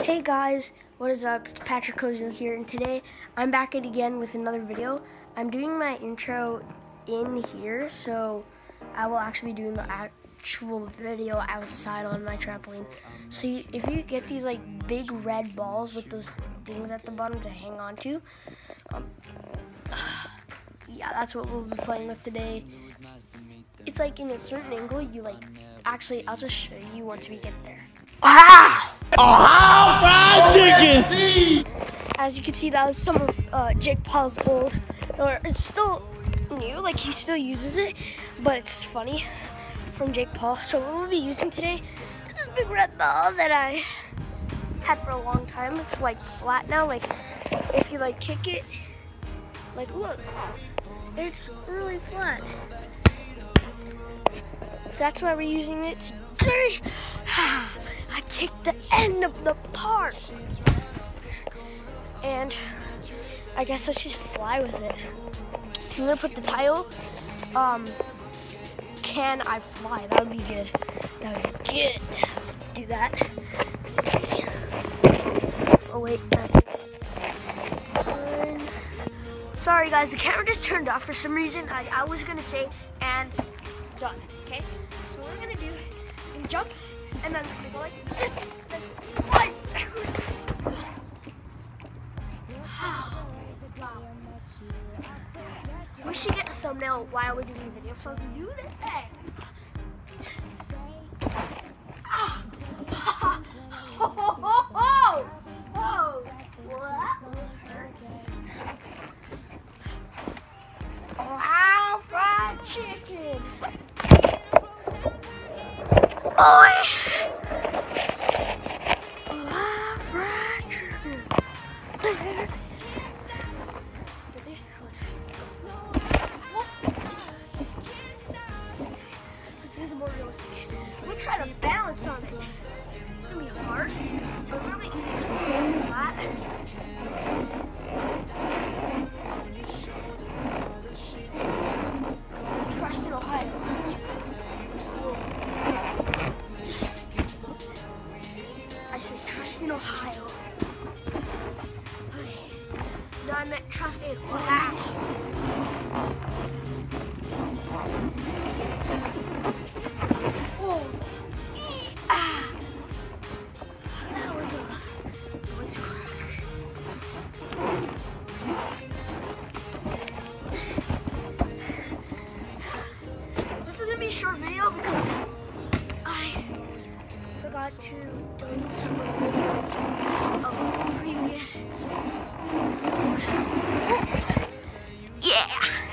Hey guys, what is up? It's Patrick Kozio here, and today I'm back at again with another video. I'm doing my intro in here, so I will actually be doing the actual video outside on my trampoline. So if you get these like big red balls with those things at the bottom to hang on to, yeah, that's what we'll be playing with today. It's like in a certain angle, you like, actually, I'll just show you once we get there. Ah! Oh, fried chicken! As you can see, that was some of Jake Paul's old, or it's still new, like he still uses it, but it's funny from Jake Paul. So what we'll be using today is this big red ball that I had for a long time. It's like flat now, like if you like kick it, like look, it's really flat. So that's why we're using it today. I kicked the end of the part, and I guess I should fly with it. I'm gonna put the title, can I fly? That would be good. That would be good. Let's do that. Oh wait. Sorry guys, the camera just turned off for some reason. I was gonna say, and done, okay? So what we're gonna do, we're gonna jump, and then we're gonna go like this, then fly. We should get a thumbnail while we're doing the video, so let's do this thing. Wow, fried chicken. Boy. Wow, fried chicken. This is more realistic. We'll try to balance on it. It's gonna be hard, but a little bit easier to stay flat. Trust in Ohio. I said trust in Ohio. Okay. No, I meant trust in Ohio. Oh. Ah. That was a voice crack. This is gonna be a short video because I forgot to delete some of the videos of the previous episode. Yeah!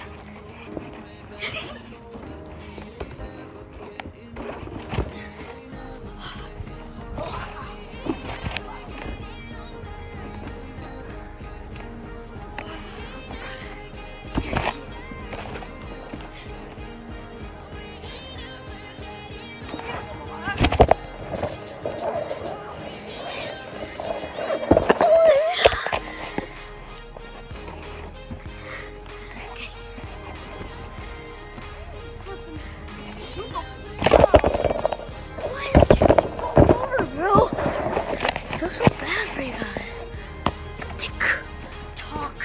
So bad for you guys. Tick tock.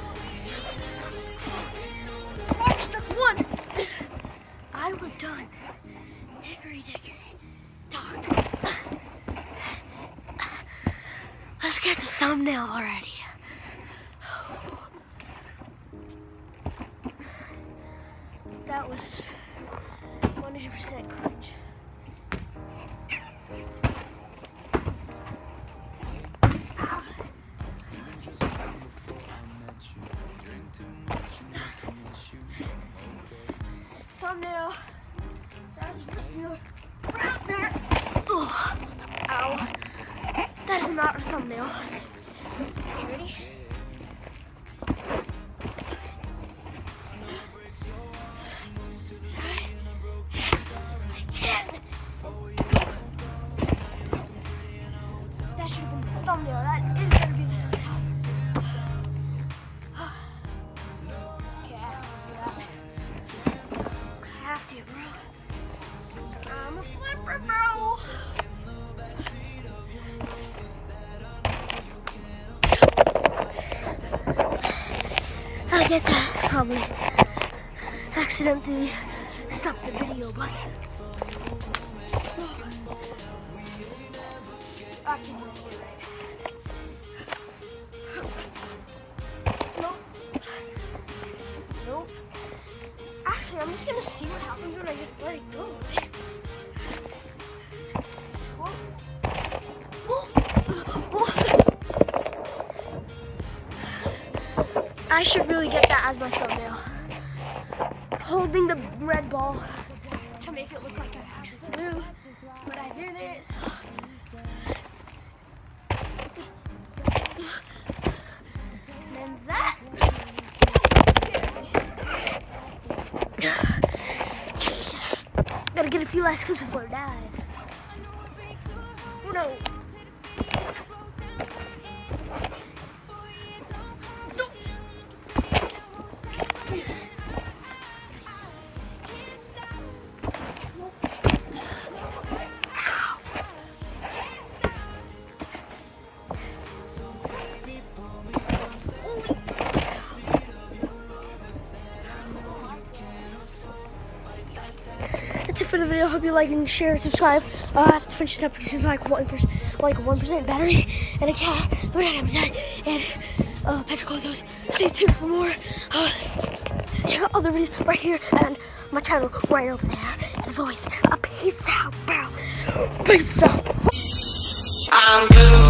Watch one. I was done. Hickory dickory dock. Let's get the thumbnail already. That was 100% cringe. Thumbnail. That's just your right there. Ugh. Ow. That is not a thumbnail. Okay, ready? I can't. That should have been the thumbnail. That is gonna be the thumbnail. I'm a flipper, bro. get that. Probably accidentally stopped the video, but nope. Actually, I'm just gonna see what happens when I just let it go. I should really get that as my thumbnail. Holding the red ball to make it look like I actually flew, but I didn't. And that Jesus. Gotta get a few last clips before it dies. Oh no. That's it for the video. Hope you like and share, subscribe. I have to finish it up because it's like 1% battery and a cat. And Petrocozos. Stay tuned for more. Check out other videos right here and my channel right over there. And as always, peace out, bro. Peace out. I'm good.